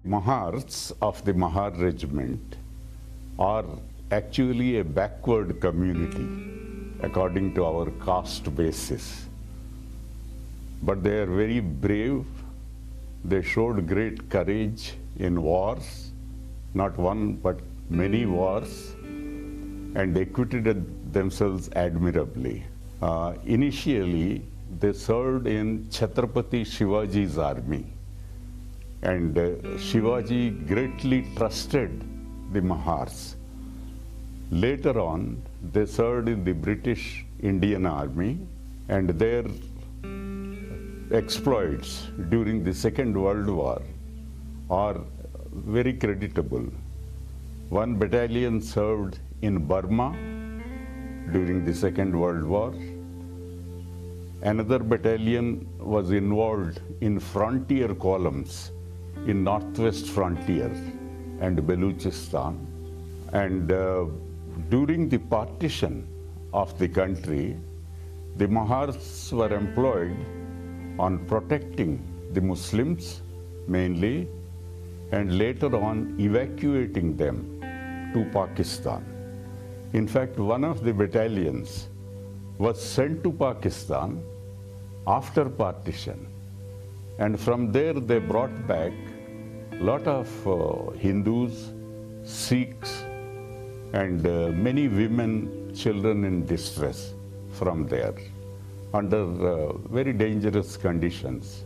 Mahars of the Mahar regiment are actually a backward community according to our caste basis. But they are very brave. They showed great courage in wars, not one but many wars, and acquitted themselves admirably. Initially, they served in Chhatrapati Shivaji's army. And Shivaji greatly trusted the Mahars. Later on, they served in the British Indian Army, and their exploits during the Second World War are very creditable. One battalion served in Burma during the Second World War. Another battalion was involved in frontier columns in northwest frontier and Baluchistan. And during the partition of the country, the Mahars were employed on protecting the Muslims mainly, and later on evacuating them to Pakistan. In fact, one of the battalions was sent to Pakistan after partition. And from there they brought back a lot of Hindus, Sikhs, and many women, children in distress from there under very dangerous conditions.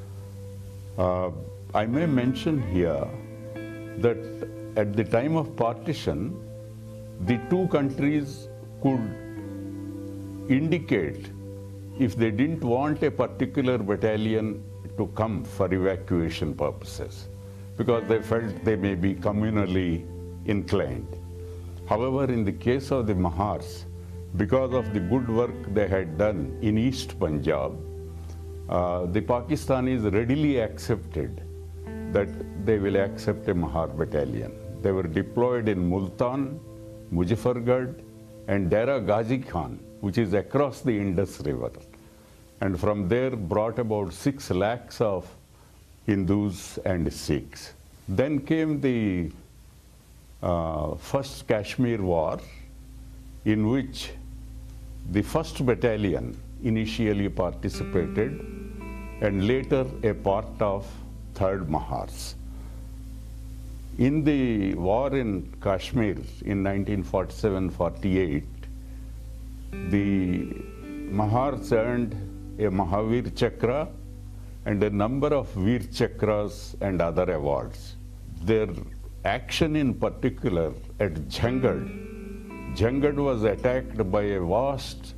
I may mention here that at the time of partition, the two countries could indicate if they didn't want a particular battalion to come for evacuation purposes, because they felt they may be communally inclined. However, in the case of the Mahars, because of the good work they had done in East Punjab, the Pakistanis readily accepted that they will accept a Mahar battalion. They were deployed in Multan, Muzaffargarh, and Dera Ghazi Khan, which is across the Indus River. And from there brought about 6 lakhs of Hindus and Sikhs. Then came the first Kashmir War, in which the 1st Battalion initially participated and later a part of 3rd Mahars. In the war in Kashmir in 1947-48, the Mahars earned a Mahavir Chakra and a number of Veer Chakras and other awards. Their action in particular at Jhangad was attacked by a vast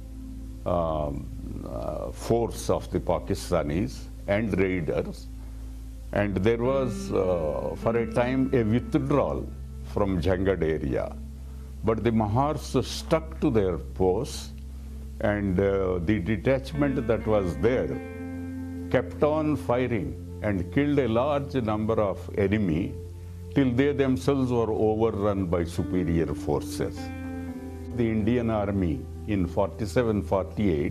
force of the Pakistanis and raiders, and there was for a time a withdrawal from Jhangad area. But the Mahars stuck to their posts, and the detachment that was there kept on firing and killed a large number of enemy till they themselves were overrun by superior forces. The Indian Army in 47-48,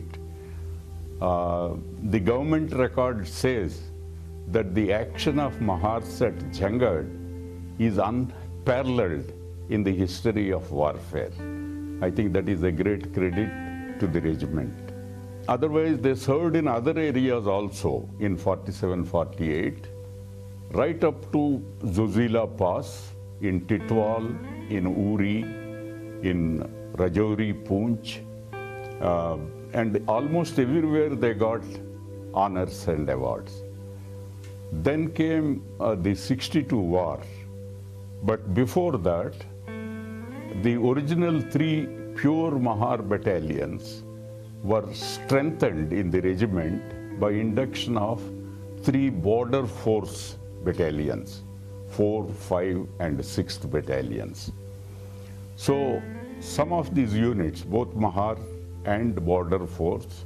the government record says that the action of Mahars at Jhangad is unparalleled in the history of warfare. I think that is a great credit to the regiment. Otherwise, they served in other areas also in 47-48, right up to Zojila Pass, in Titwal, in Uri, in Rajouri, Poonch, and almost everywhere they got honors and awards. Then came the 62 war, but before that, the original 3 pure Mahar battalions were strengthened in the regiment by induction of 3 border force battalions, 4, 5, and 6th battalions. So some of these units, both Mahar and border force,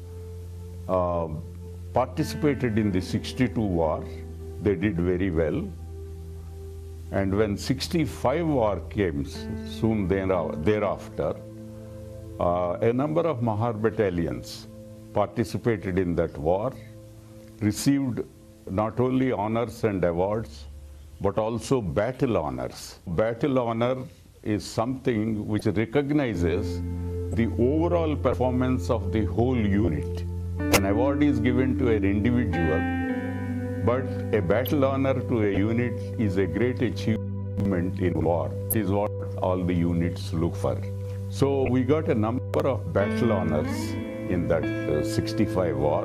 participated in the 62 war. They did very well. And when 65 war came soon thereafter, a number of Mahar battalions participated in that war, received not only honors and awards, but also battle honors. Battle honor is something which recognizes the overall performance of the whole unit. An award is given to an individual, but a battle honor to a unit is a great achievement in war. It is what all the units look for. So we got a number of battle honors in that 65 war,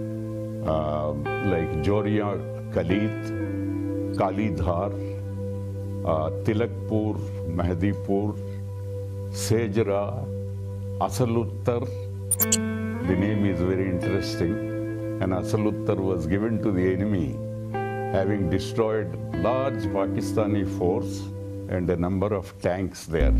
like Joria Khalid, Kalidhar, Tilakpur, Mehdipur, Sejra, Asaluttar. The name is very interesting. And Asaluttar was given to the enemy, having destroyed large Pakistani force and a number of tanks there.